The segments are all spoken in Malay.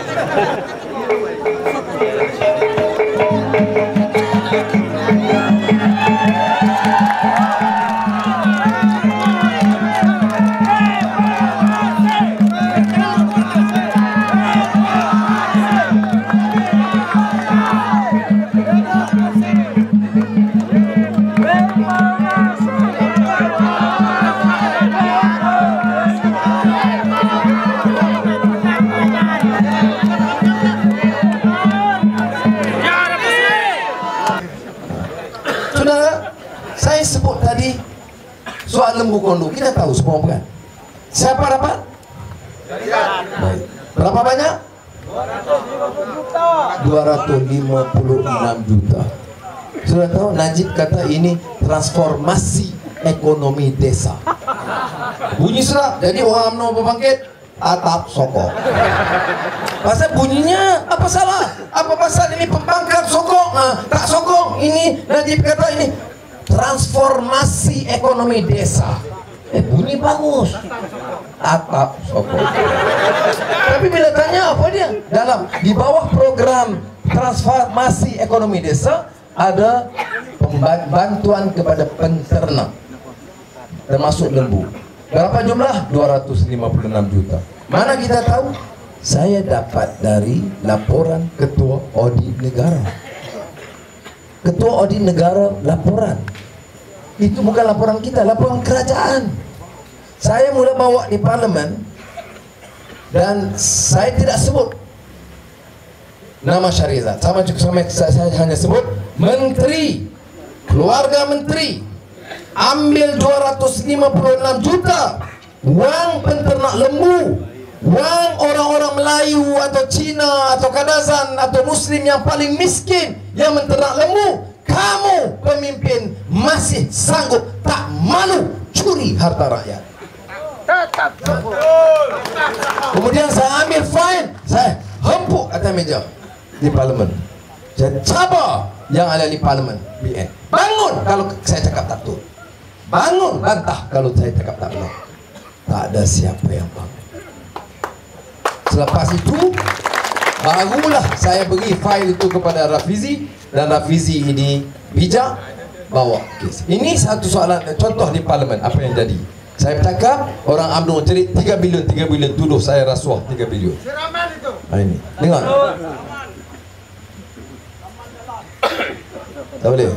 Saya sebut tadi soal lembu kondo, kita tahu semua bukan? Siapa dapat? Baik. Berapa banyak? 256 juta. Sudah tahu Najib kata ini transformasi ekonomi desa. Bunyi serap. Jadi orang UMNO berbangkit, atap sokong. Pasal bunyinya apa salah? Apa pasal ini pembangkang sokong? Tak sokong. Ini Najib kata ini transformasi ekonomi desa. Bunyi bagus, atap sokong. Tapi bila tanya apa dia? Di bawah program transformasi ekonomi desa ada bantuan kepada penternak termasuk lembu. Berapa jumlah? 256 juta. Mana kita tahu? Saya dapat dari laporan Ketua Audit Negara. Ketua Audit Negara laporan. Itu bukan laporan kita, laporan kerajaan. Saya mula bawa di parlimen dan saya tidak sebut nama Syahrizat. Saya hanya sebut menteri, keluarga menteri ambil 256 juta wang penternak lembu, wang orang-orang Melayu atau Cina atau Kadazan atau Muslim yang paling miskin yang menternak lembu. Kamu pemimpin masih sanggup tak malu curi harta rakyat. Kemudian saya ambil file, saya hempuk atas meja di parlimen. Saya cabar yang ada di parlimen BN. Bangun kalau saya cakap tak betul. Bangun bantah kalau saya cakap tak benar. Tak ada siapa yang bangun. Selepas itu barulah saya beri file itu kepada Rafizi dan Rafizi ini bijak bawa kes. Ini satu soalan contoh di parlimen apa yang jadi. Saya cakap orang UMNO cerit 3 bilion tuduh saya rasuah 3 bilion. Ini dengar. Tak boleh.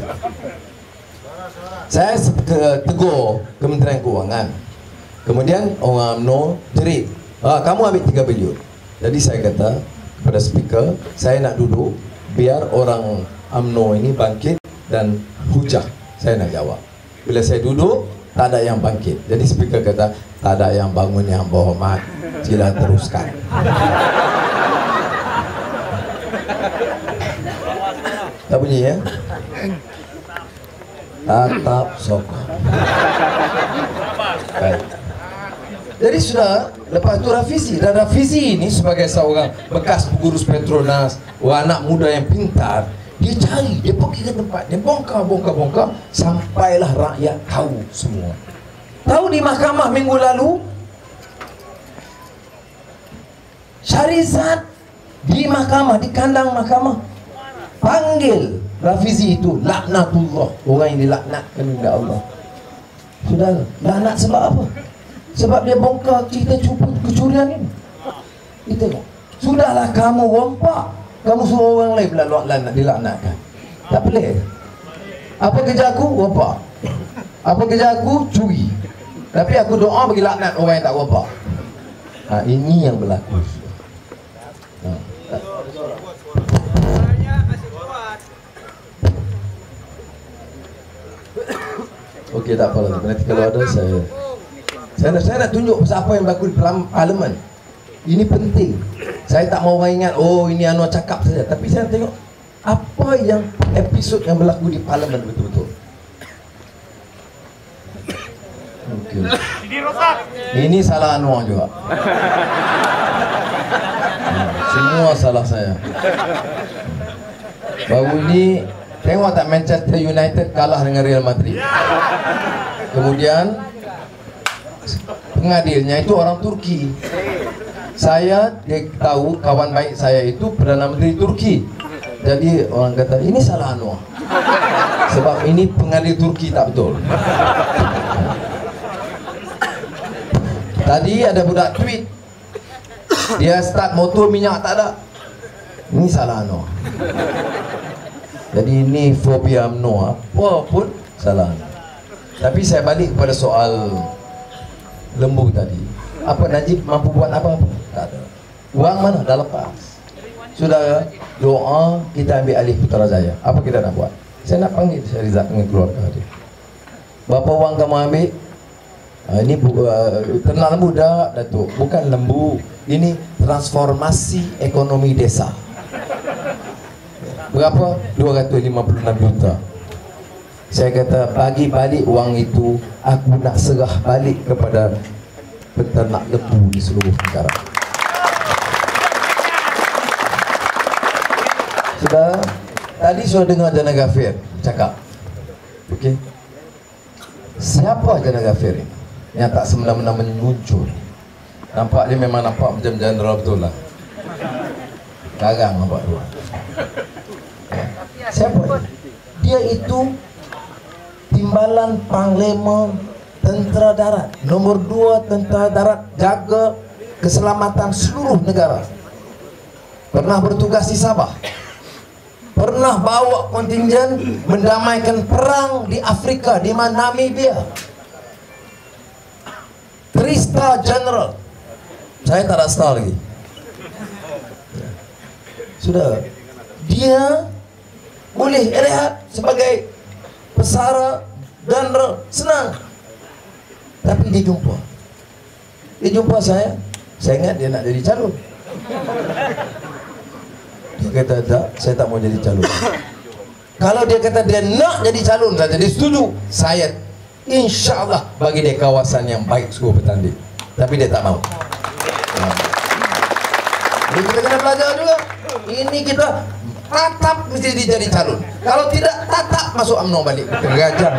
Saya tegur Kementerian Kewangan. Kemudian orang UMNO cerit, kamu ambil 3 bilion. Jadi saya kata kepada speaker, saya nak duduk biar orang UMNO ini bangkit dan hujah. Saya nak jawab. Bila saya duduk, tak ada yang bangkit. Jadi speaker kata, tak ada yang bangun yang berhormat, sila teruskan. Tak bunyi ya? Tatap sokong. Baik. Jadi sudah, lepas itu Rafizi. Dan Rafizi ini sebagai seorang bekas pengurus Petronas, anak muda yang pintar, dia cari, dia pergi ke tempat, dia bongkar, sampailah rakyat tahu semua. Tahu di mahkamah minggu lalu, Syahrizat di mahkamah, di kandang mahkamah, panggil Rafizi itu laknatullah, orang yang dilaknatkan oleh Allah. Sudah, laknat sebab apa? Sebab dia bongkar cerita kecurian ini. Kita sudahlah kamu rompak, kamu suruh orang lain pula dilaknatkan. Tak boleh. Apa kerja aku? Rompak. Apa kerja aku? Curi. Tapi aku doa bagi laknat orang yang tak rompak. Ini yang berlaku. Okey, tak apalah. Nanti kalau ada saya nak tunjuk pasal apa yang berlaku di parlimen. Ini penting. Saya tak mau orang ingat, oh ini Anwar cakap saja. Tapi saya tengok apa yang episod yang berlaku di parlimen betul-betul. Okay. Ini salah Anwar juga. Semua salah saya. Baru ini tengok tak Manchester United kalah dengan Real Madrid. Kemudian pengadilnya itu orang Turki. Saya dia tahu kawan baik saya itu Perdana Menteri Turki. Jadi orang kata ini salah Anwar. Sebab ini pengadil Turki tak betul. Tadi ada budak tweet. Dia start motor minyak tak ada. Ini salah Anwar. Jadi ini fobia UMNO, apa pun salah. Tapi saya balik kepada soal lembu tadi. Apa Najib mampu buat apa-apa? Tak ada. Uang mana? Dah lepas. Sudah doa, kita ambil alih Putrajaya. Apa kita nak buat? Saya nak panggil Syahrizad dengan keluarga dia. Berapa wang kamu ambil? Ini ternak lembu dah, Datuk. Bukan lembu. Ini transformasi ekonomi desa. Berapa? 256 juta. Saya kata bagi balik wang itu, aku nak serah balik kepada peternak lembu di seluruh negara. Sudah, tadi sudah dengar Jana Ghafir cakap. Okey. Siapa Jana Ghafir ini? Yang tak semena-mena muncul. Nampak dia memang nampak macam jenderal betul lah. Garang nampak tu. Siapa dia? Dia itu Timbalan Panglima Tentera Darat, nomor 2 Tentera Darat, jaga keselamatan seluruh negara. Pernah bertugas di Sabah. Pernah bawa kontingen mendamaikan perang di Afrika, di Namibia. 3-star general. Saya tak ada star lagi. Sudah. Dia boleh rehat sebagai pesara general, senang. Tapi dia jumpa saya ingat dia nak jadi calon. Dia kata tak, saya tak mau jadi calon. Kalau dia kata dia nak jadi calon, saya jadi setuju. Saya insya-Allah bagi dia kawasan yang baik suruh bertanding. Tapi dia tak mau. Jadi kita kena belajar juga. Ini kita tatap mesti dia jadi calon. Kalau tidak, tatap masuk UMNO balik. Gajah.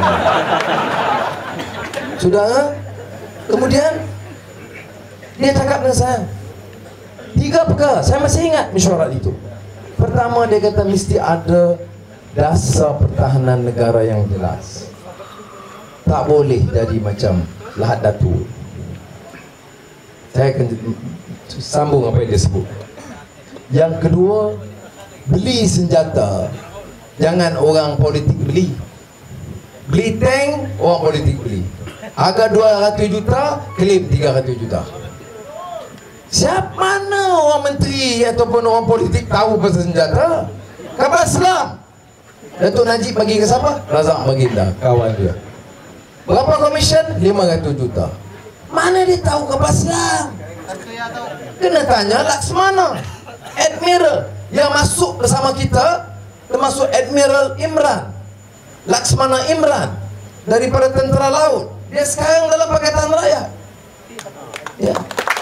Sudah. Kemudian dia cakap dengan saya 3 perkara. Saya masih ingat mesyuarat itu. Pertama, dia kata mesti ada dasar pertahanan negara yang jelas. Tak boleh jadi macam Lahad Datu. Saya akan sambung apa yang dia sebut. Yang kedua, beli senjata. Jangan orang politik beli. Beli tank, orang politik beli. Harga 200 juta, klaim 300 juta. Siapa mana orang menteri ataupun orang politik tahu pasal senjata? Kapal selam. Datuk Najib bagi ke siapa? Razak Baginda, kawan dia. Berapa komisen? 500 juta. Mana dia tahu kapal selam? Kena tanya Laksmana, Admiral yang masuk bersama kita, termasuk Admiral Imran, Laksmana Imran daripada Tentera Laut. Dia sekarang dalam Pakatan Rakyat. Ya.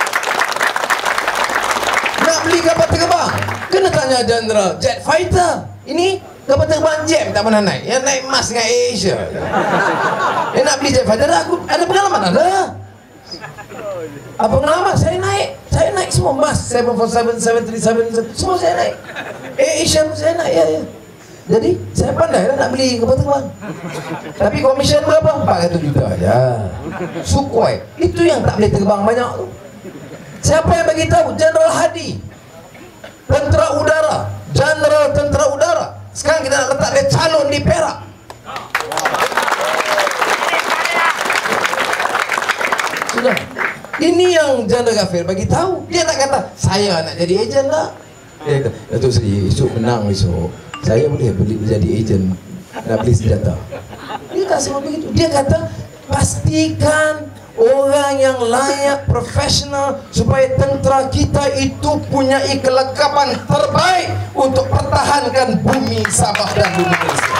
Nak beli kapal terbang, kena tanya Jenderal Jet Fighter. Ini kapal terbang jet tak pernah naik. Yang naik Mars dengan Asia. Dia nak beli Jet Fighter, aku ada pengalaman, ada. Apa pengalaman? Saya naik semua Mars 747, 737, semua saya naik. Asia saya naik, ya. Jadi saya pandai lah nak beli kapal terbang. Tapi komisen berapa? 400 juta aja. Sukhoi. Itu yang tak boleh terbang banyak tu. Siapa yang bagi tahu? Jenderal Hadi, Tentera Udara, Jenderal Tentera Udara. Sekarang kita nak letak dia calon di Perak. Sudah. Ini yang Jenderal Ghafir bagi tahu. Dia tak kata saya nak jadi ejen lah. Dia kata, Datuk Seri, esok menang esok, saya boleh beli jadi ejen nak beli senjata. Dia tak semua begitu. Dia kata pastikan orang yang layak, profesional, supaya tentera kita itu punya kelengkapan terbaik untuk pertahankan bumi Sabah dan bumi Malaysia.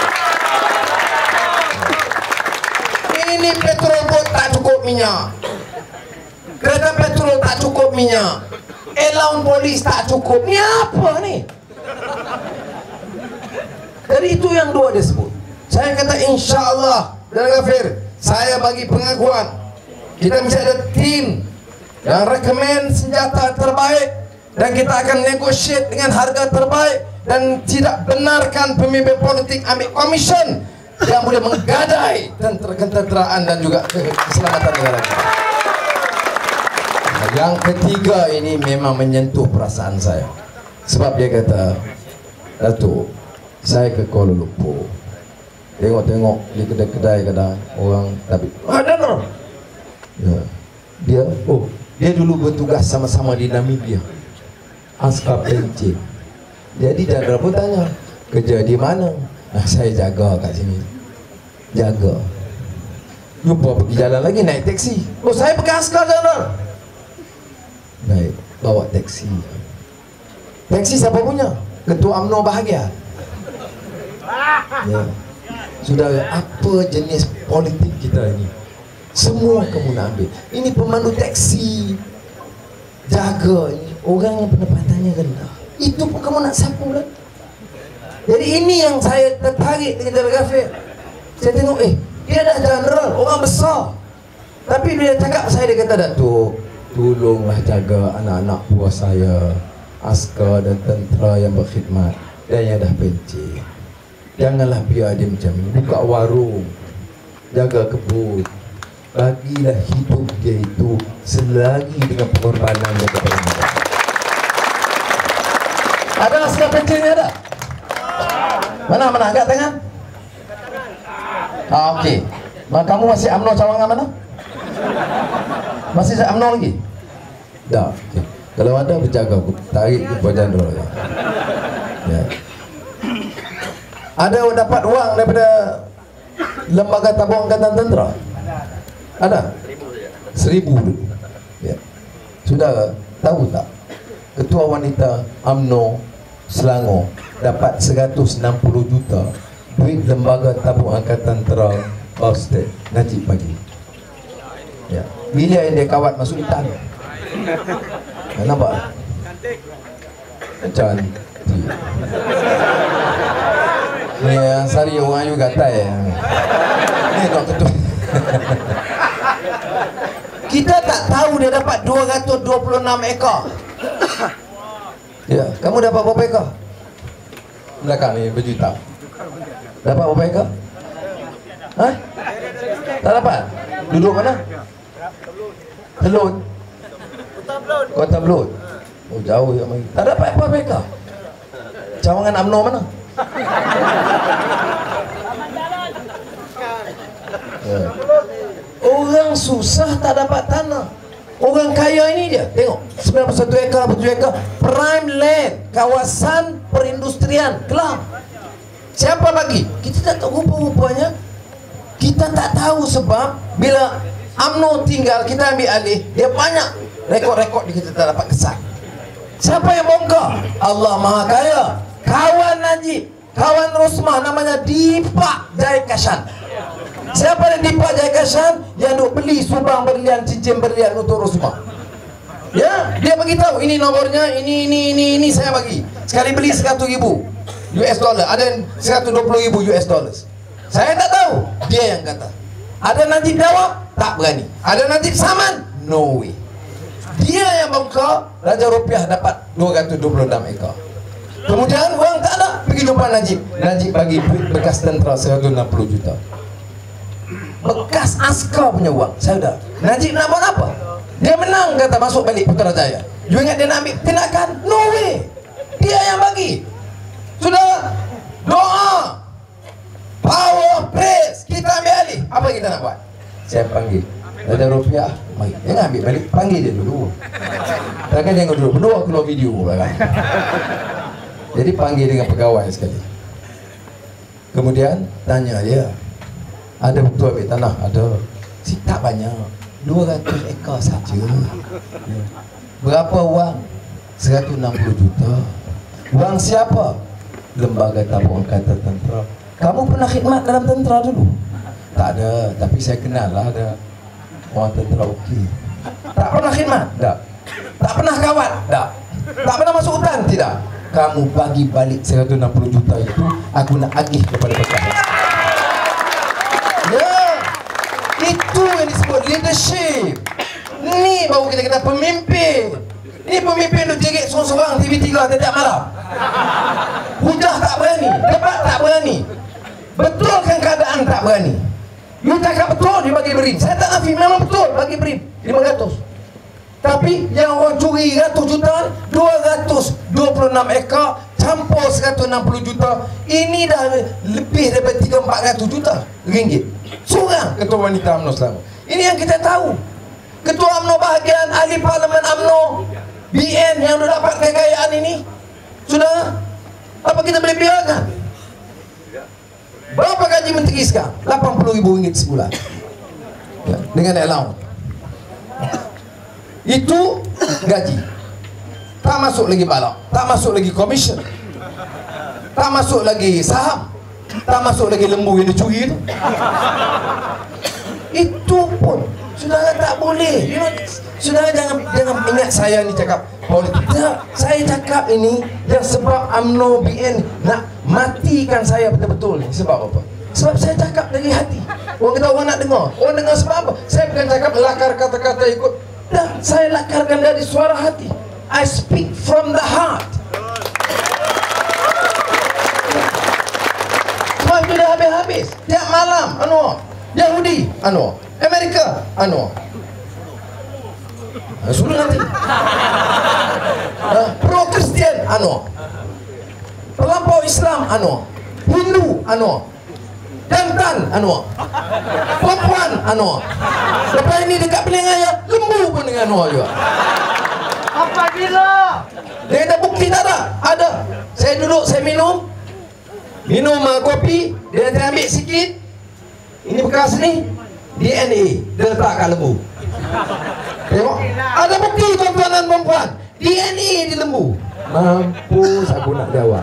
Ini petrol boat tak cukup minyak, kereta petrol tak cukup minyak, allowance polis tak cukup. Ni apa ni? Dari itu yang dua dia sebut. Saya kata insya-Allah, Jenderal Ghafir, saya bagi pengakuan. Kita mesti ada tim yang rekomen senjata terbaik, dan kita akan negotiate dengan harga terbaik, dan tidak benarkan pemimpin politik ambil komisen yang boleh menggadai ketenteraan dan juga keselamatan negara kita. Yang ketiga ini memang menyentuh perasaan saya, sebab dia kata, Datuk, saya ke Kuala Lumpur, tengok-tengok di kedai-kedai kadang orang tapi ada ya, dia dulu bertugas sama-sama di Namibia, askar pencin. Jadi Jandra pun tanya, kerja di mana? Saya jaga kat sini. Jaga. Lupa pergi jalan lagi, naik teksi. Saya bekas askar, Jandra. Baik, bawa teksi. Teksi siapa punya? Ketua UMNO bahagia. Ya. Saudara, apa jenis politik kita ini? Semua kamu nak ambil. Ini pemandu teksi, jaga ini orang yang pendapatannya rendah. Itu pun kamu nak sapu lah. Jadi ini yang saya tertarik dengan Jandra Gafir. Saya tengok, dia dah general, orang besar. Tapi bila cakap saya, dia kata, Datuk, tolonglah jaga anak-anak buah saya, askar dan tentera yang berkhidmat dan yang dah pencen. Janganlah biar dia macam ni. Buka warung, jaga kebun, bagilah hidup dia itu selagi dengan pengorbanan dia kepada mereka. Ada askar pencennya ada? Mana angkat tangan? Okey. Kamu masih UMNO cawangan mana? Masih UMNO lagi? Dah. Okay. Kalau ada berjaga, aku tarik ke Puan Jandra. Ya. Ada dapat wang daripada Lembaga Tabung Angkatan Tentera? Ada? 1,000 dulu. Ya. Saudara, tahu tak? Ketua Wanita UMNO Selangor dapat 160 juta duit Lembaga Tabung Angkatan Tentera Austet Najib bagi. Ya. Bila yang dia kawat masuk hutan. Nampak? Cantik. Ni yang sari orang you gatai. Ni tak ketua. Kita tak tahu dia dapat 226 ekar. Ya, kamu dapat berapa ekar? Belakang ni baju hitam. Dapat berapa ekar? Hah? Tak dapat? Duduk mana? Telun. Kota Belud. Oh, jauh ya mari. Tak dapat apa mereka. Cawangan UMNO mana? Ya. Orang susah tak dapat tanah. Orang kaya ini dia. Tengok, 91 ekar, 7 ekar prime land, kawasan perindustrian Kelang. Siapa bagi? Kita tak tahu rupa-rupanya. Kita tak tahu sebab bila UMNO tinggal, kita ambil alih, dia banyak rekod-rekod kita tak dapat kesan. Siapa yang bongkar? Allah Maha Kaya. Kawan Najib, kawan Rosmah, namanya Dipak Jaikasan. Siapa yang Dipak Jaikasan? Yang duk beli subang berlian, cincin berlian untuk Rosmah. Ya, dia bagi tahu ini nomornya, ini saya bagi. Sekali beli 100,000 US dollar, ada 120,000 US dollars. Saya tak tahu, dia yang kata. Ada Najib jawab, tak berani. Ada Najib saman, no way. Dia yang bongkar, Raja Rupiah dapat 226 ekar. Kemudian orang tak ada, pergi jumpa Najib. Najib bagi bekas tentera 160 juta. Bekas askar punya uang. Saya dah. Najib nak buat apa? Dia menang, kata masuk balik Putrajaya. You ingat dia nak ambil tindakan? No way. Dia yang bagi. Sudah, doa, power, praise, kita ambil alih. Apa kita nak buat? Saya panggil Raja Rupiah, mari. Jangan ambil balik, panggil dia dulu. Takkan jangan duduk berdua keluar video kan? Jadi panggil dengan pegawai sekali. Kemudian tanya dia, ada betul ambil tanah? Ada. Si tak banyak, 200 ekar saja. Berapa wang? 160 juta. Wang siapa? Lembaga Tabung Angkatan Tentera. Kamu pernah khidmat dalam tentera dulu? Tak ada, tapi saya kenal lah ada orang tentera okey. Tak pernah khidmat? Tak. Tak pernah kawat? Tak. Tak pernah masuk hutan? Tidak. Kamu bagi balik 160 juta itu, aku nak agih kepada bekas. Ya, itu yang disebut leadership. Ni Ini baru kita kata pemimpin. Ini pemimpin tu jerit sorang-sorang TV3 tiap malam. Hujah tak berani, debat tak berani. Betulkan keadaan tak berani. You cakap betul dia bagi BRIM. Saya tak nafi, memang betul bagi BRIM 500. Tapi yang orang curi ratus juta, 226 ekar campur 160 juta. Ini dah lebih daripada 300-400 juta ringgit. Seorang ketua wanita UMNO Selangor. Ini yang kita tahu. Ketua UMNO bahagian, ahli parlimen UMNO, BN yang dah dapat kekayaan ini. Sudah, apa kita boleh biarkan? Berapa gaji menteri sekarang? RM80,000 sebulan ya, dengan allowance. Itu gaji. Tak masuk lagi balak, tak masuk lagi komisen, tak masuk lagi saham, tak masuk lagi lembu yang dicuri itu. Itu pun saudara tak boleh. Saudara jangan ingat saya ni cakap politik. Tak, saya cakap ini yang sebab UMNO BN nak matikan saya betul-betul ni. Sebab apa? Sebab saya cakap dari hati. Orang kata orang nak dengar. Orang dengar sebab apa? Saya bukan cakap lakar kata-kata ikut. Dah, saya lakarkan dari suara hati. I speak from the heart. Sebab itu dah habis-habis. Tiap malam, Yahudi, Amerika, suruh nanti. Pro-Kristian, terlampau Islam, Hindu, jantan, perempuan, lepas ini dekat pelengaya, lembu pun dengan juga. Apa gila? Dia kata bukti tak ada? Ada. Saya duduk, saya minum kopi, dia nanti ambil sikit. Ini bekas ni DNA, dia letak kat lembu. Tengok, ada bukti tuan-tuan dan perempuan, DNA di lembu. Mampus aku nak jawab.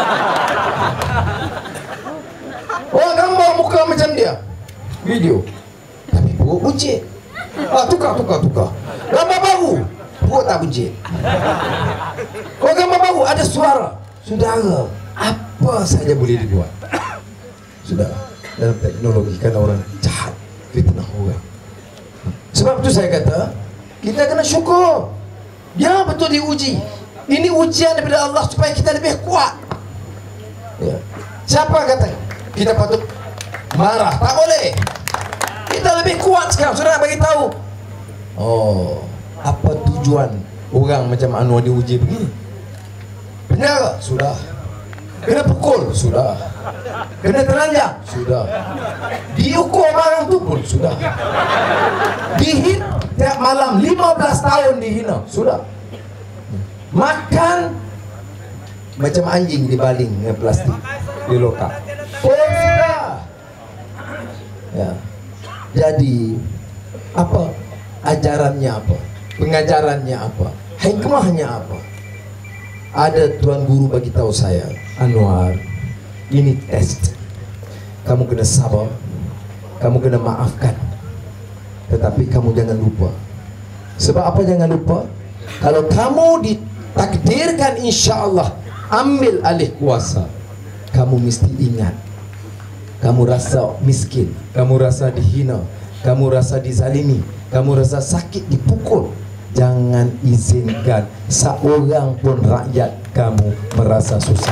Orang gambar muka macam dia, video, tapi perut buncit. Tukar. Gambar baru, perut tak buncit. Kalau gambar baru ada suara. Saudara, apa saja boleh dibuat. Sudah, dalam teknologi kan orang jahat, fitnah orang. Sebab itu saya kata, kita kena syukur. Ya, betul diuji. Ini ujian daripada Allah supaya kita lebih kuat ya. Siapa kata kita patut marah? Tak boleh. Kita lebih kuat sekarang. Sudah nak bagi tahu. Oh, apa tujuan orang macam Anwar diuji begini? Penjara? Sudah. Kena pukul? Sudah. Kena telanjang? Sudah. Diukur barang tu pun? Sudah. Dihina tiap malam 15 tahun dihina? Sudah. Makan macam anjing dibaling dengan plastik di lokap. Sudah. Ya. Jadi apa ajarannya apa? Pengajarannya apa? Hikmahnya apa? Ada tuan guru bagi tahu saya, Anwar, ini test. Kamu kena sabar, kamu kena maafkan, tetapi kamu jangan lupa. Sebab apa jangan lupa? Kalau kamu ditakdirkan insya Allah ambil alih kuasa, kamu mesti ingat. Kamu rasa miskin, kamu rasa dihina, kamu rasa dizalimi, kamu rasa sakit, dipukul. Jangan izinkan seorang pun rakyat kamu merasa susah.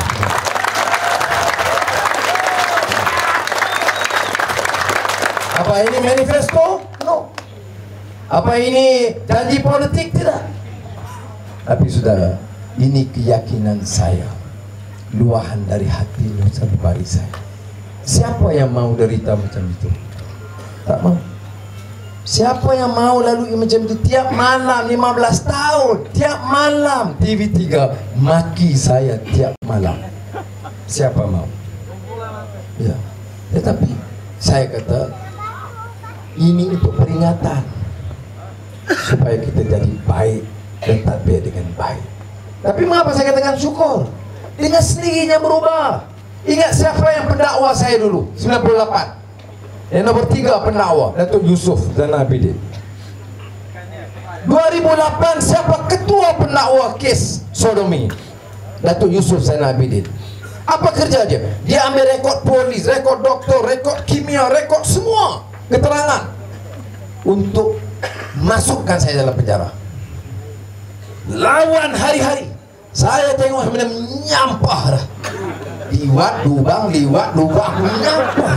Apa ini manifesto? No. Apa ini janji politik? Tidak. Tapi saudara, ini keyakinan saya, luahan dari hati nusantara saya. Siapa yang mau derita macam itu? Tak mau. Siapa yang mau lalui macam itu? Tiap malam 15 tahun, tiap malam TV3 maki saya tiap malam. Siapa mau? Ya. Tetapi saya kata ini untuk peringatan supaya kita jadi baik dan tadbir dengan baik. Tapi mengapa saya katakan syukur? Dengan sendirinya berubah. Ingat siapa yang pendakwa saya dulu 98. Yang nombor 3 pendakwa Datuk Yusof Zainal Abidin. 2008 siapa ketua pendakwa kes sodomi? Datuk Yusof Zainal Abidin. Apa kerja dia? Dia ambil rekod polis, rekod doktor, rekod kimia, rekod semua keterangan untuk masukkan saya dalam penjara. Lawan hari-hari, saya tengok sebenarnya menyampah dah. Liwat lubang, menyampah.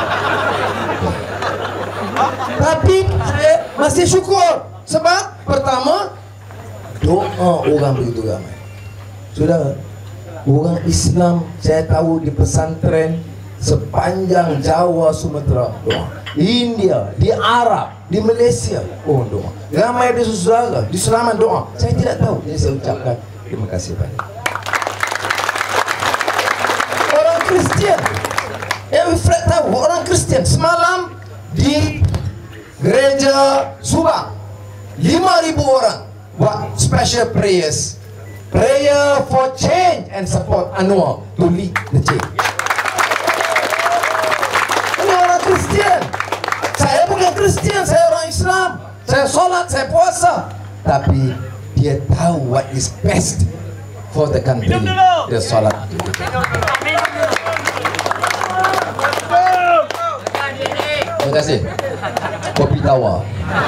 Tapi saya masih syukur. Sebab pertama, doa orang begitu ramai. Sudah, orang Islam saya tahu di pesantren sepanjang Jawa, Sumatera doa. India, di Arab, di Malaysia, oh doa. Ramai di saudara, di Selamat doa. Saya tidak tahu, jadi saya ucapkan terima kasih banyak. Orang Kristian, Fred tahu orang Kristian semalam di gereja Subang 5.000 orang buat special prayers, prayer for change and support Anwar to lead the change. Ini orang Kristian. Saya bukan Kristian, saya orang Islam. Saya solat, saya puasa. Tapi dia tahu what is best for the country. Dia solat. Terima kasih. Kopi tawar.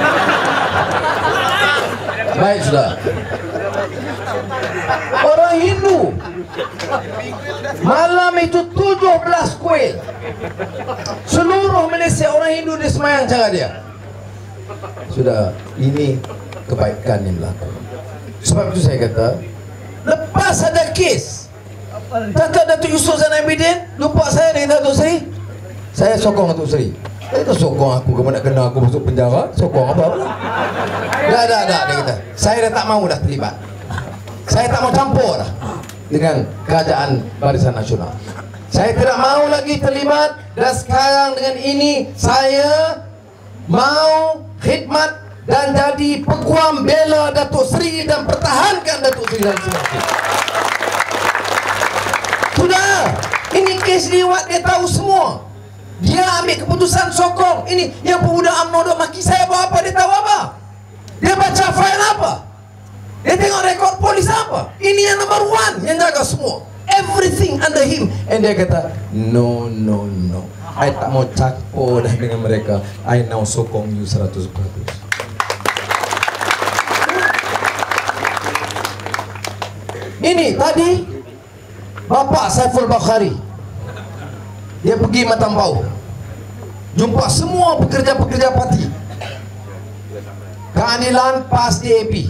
Baik sudah. Orang Hindu malam itu 17 kuil. Seluruh Malaysia orang Hindu dia semayang cara dia. Sudah, ini kebaikan yang berlaku. Sebab itu saya kata, lepas ada kes Datuk Yusof Zainal Abidin lupa saya dengan Datuk Seri, saya sokong Datuk Seri. Itu sokong aku, kamu nak kena aku masuk penjara, sokong apa pula? Dah, dia kata, saya dah tak mau dah terlibat. Saya tak mau campur dah dengan kerajaan Barisan Nasional. Saya tidak mau lagi terlibat. Dan sekarang dengan ini saya mau khidmat dan jadi peguam bela Datuk Seri dan pertahankan Datuk Seri dan Seri. Sudah, ini kes liwat dia tahu semua. Dia ambil keputusan sokong. Ini yang pemuda UMNO dok maki saya buat apa, dia tahu apa? Dia baca file apa? Dia tengok rekod polis apa? Ini yang number one yang jaga semua. Everything under him. And dia kata, no. I tak mau campur dah dengan mereka. I now sokong you 100%. Ini tadi Bapak Saiful Bakhari, dia pergi Matampau, jumpa semua pekerja-pekerja parti, keadilan PAS DAP.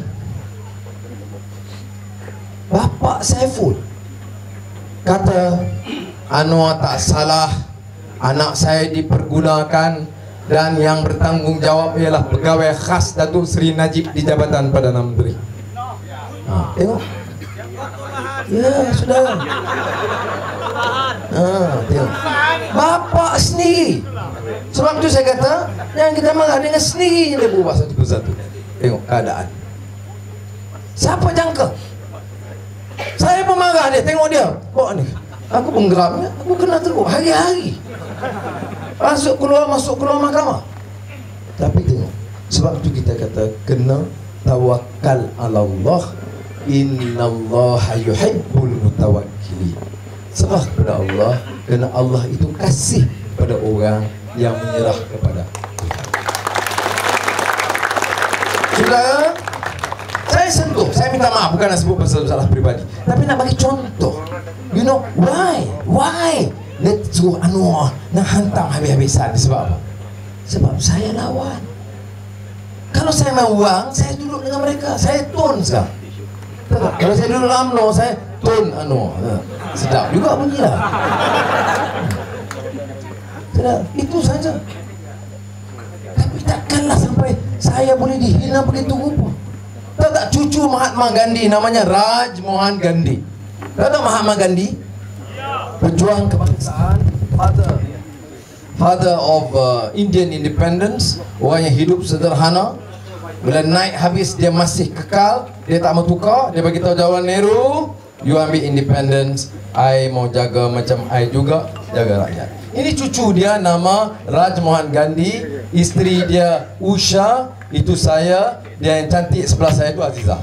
Bapak Saiful kata, Anwar tak salah, anak saya dipergunakan dan yang bertanggungjawab ialah pegawai khas Datuk Seri Najib di Jabatan Perdana Menteri. Tengok. Ya, sudah. Tengok. Bapak sendiri. Sebab itu saya kata, yang kita marah dengan sendiri dia berubah satu persatu. Tengok keadaan. Siapa jangka? Saya pun marah dia, tengok dia. Kok ni? Aku penggeramnya, aku kena teruk hari-hari. Masuk keluar mahkamah. Tapi tengok, sebab itu kita kata kena tawakal ala Allah. Innallaha yuhibbul mutawakkilin. Serah kepada Allah, kerana Allah itu kasih pada orang yang menyerah kepada Tuhan. Saudara, saya sentuh, saya minta maaf, bukan nak sebut pasal masalah peribadi, tapi nak bagi contoh. You know why dia suruh Anwar nak hantam habis-habisan. Sebab apa? Sebab saya lawan. Kalau saya mau uang, saya duduk dengan mereka, saya tun sekarang. Kalau saya duduk UMNO, saya tun Anwar. Sedap juga bunyilah. Sedap, itu saja. Tapi takkanlah sampai saya boleh dihina begitu rupa. Tahu tak cucu Mahatma Gandhi namanya Raj Mohan Gandhi? Tahu tak Mahatma Gandhi? Pejuang kebangsaan, father of Indian independence, orang yang hidup sederhana. Bila naik habis dia masih kekal, dia tak mau tukar. Dia bagi tahu Jawaharlal Nehru, you ambil independence, I mau jaga macam I juga jaga rakyat. Ini cucu dia nama Raj Mohan Gandhi, isteri dia Usha, itu saya, dia yang cantik sebelah saya itu Azizah.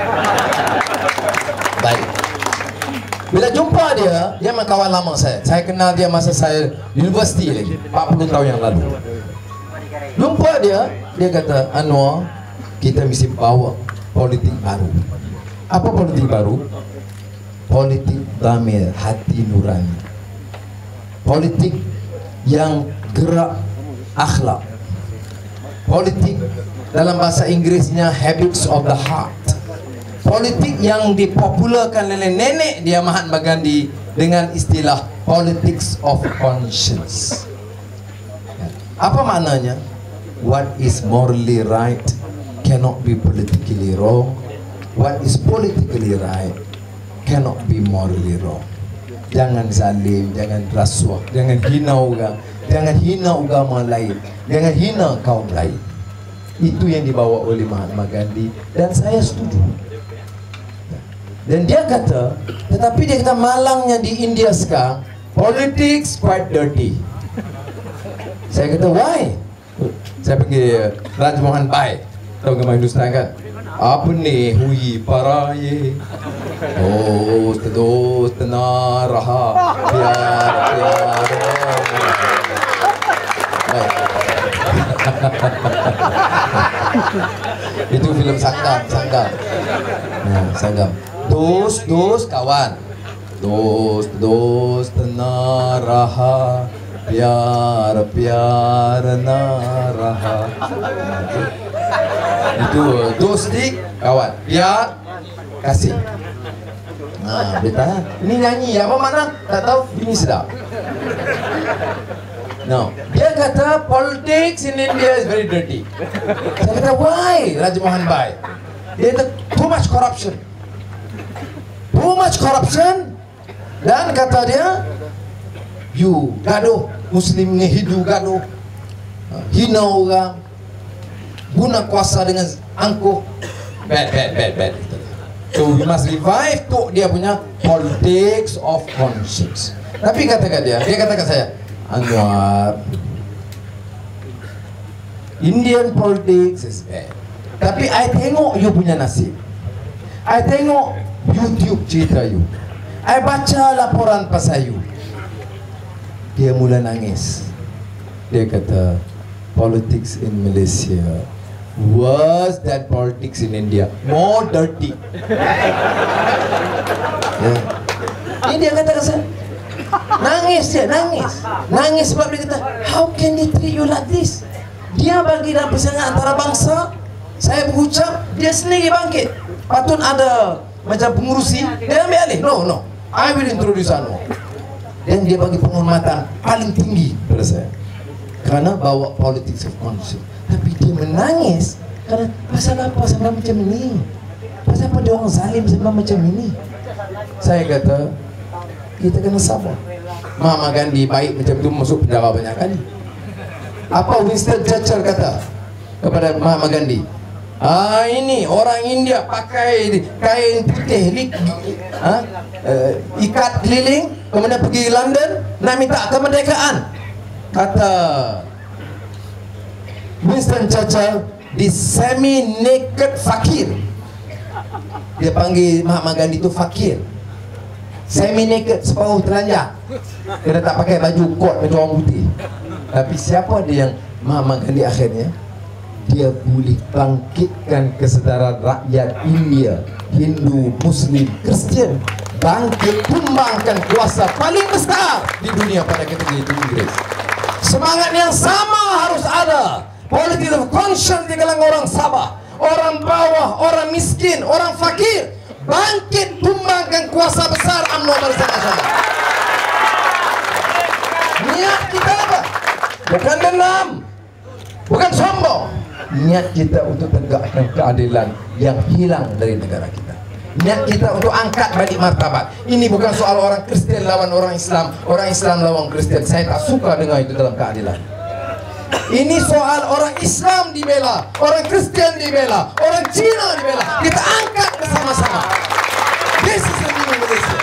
Baik. Bila jumpa dia memang kawan lama saya. Saya kenal dia masa saya universiti lagi, 40 tahun yang lalu. Jumpa dia kata, Anwar, kita mesti bawa politik baru. Apa politik baru? Politik damai hati nurani, politik yang gerak akhlak, politik dalam bahasa Inggrisnya habits of the heart, politik yang dipopularkan oleh nenek dia Mahatma Gandhi dengan istilah politics of conscience. Apa maknanya? What is morally right cannot be politically wrong. What is politically right cannot be morally wrong. Jangan zalim, jangan rasuah, jangan hina orang, jangan hina agama lain, jangan hina kaum lain. Itu yang dibawa oleh Mahatma Gandhi dan saya setuju. Dan dia kata, tetapi dia kata malangnya di India sekarang, politics quite dirty. Saya kata, why? Saya panggil Rajmohan Pai, tahu nama Hindustan kan? Apa ni hui paraye? Oh, terus tenar raha, biar. Itu film Sanggam. Nah, Sanggam. Dos kawan. Dos tenar raha, biar na raha. Itu dos dik kawan, biar kasih. Nah, beta ini nyanyi apa mana? Tak tahu, ini sedap. No, dia kata politics in India is very dirty. Saya kata why? Rajmohan Pai. Dia kata too much corruption. Dan kata dia, you gaduh, Muslim ni hidup gaduh, hina orang, guna kuasa dengan angkuh, bad. So we must revive tu dia punya politics of conscience. Tapi katakan dia katakan saya, Anwar, Indian politics is bad. Tapi I tengok you punya nasib, I tengok YouTube cerita you, I baca laporan pasal you. Dia mula nangis. Dia kata politics in Malaysia worse than politics in India, more dirty. Ini dia kata ke saya, nangis sebab dia kata, how can they treat you like this? Dia bagi dalam persaingan antara bangsa, saya berucap, dia sendiri bangkit. Patut ada macam pengurusi, dia ambil alih. No, I will introduce Anwar. Dan dia bagi penghormatan paling tinggi pada saya kerana bawa politics of conscience. Tapi dia menangis kerana pasal apa sampai macam ini? Pasal apa dia orang zalim sampai macam ini? Saya kata, kita kena sabar. Mahatma Gandhi baik macam tu masuk penjara banyak kali. Apa Winston Churchill kata kepada Mahatma Gandhi? Ini orang India pakai kain putih, ikat keliling, kemudian pergi London nak minta kemerdekaan. Kata Winston Churchill, the semi-naked fakir. Dia panggil Mahatma Gandhi itu fakir, semi-naked, separuh telanjang. Dia tak pakai baju kot macam orang putih. Tapi siapa dia yang Mahatma Gandhi akhirnya? Dia boleh bangkitkan kesedaran rakyat India, Hindu, Muslim, Kristian, bangkit tumbangkan kuasa paling besar di dunia pada ketika itu, Inggris. Semangat yang sama harus ada. Politics of conscience di kalangan orang Sabah, orang bawah, orang miskin, orang fakir, bangkit tumbangkan kuasa besar UMNO Barisan Nasional. Niat kita apa? Bukan dendam, bukan sombong. Niat kita untuk tegakkan keadilan yang hilang dari negara kita. Niat kita untuk angkat balik martabat. Ini bukan soal orang Kristen lawan orang Islam lawan Kristen. Saya tak suka dengar itu dalam keadilan. Ini soal orang Islam dibela, orang Kristen dibela, orang Cina dibela. Kita angkat bersama-sama. This is the new Malaysia.